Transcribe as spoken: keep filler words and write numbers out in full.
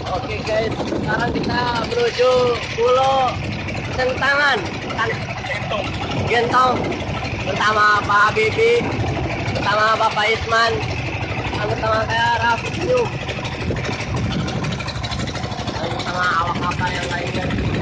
Oke guys, sekarang kita menuju Pulau Sentangan, kan? Gentong. Gentong, bersama Pak Habibie, bersama Bapak Isman, dan bersama saya Rafi Senyum, dan bersama awak kapal yang lainnya.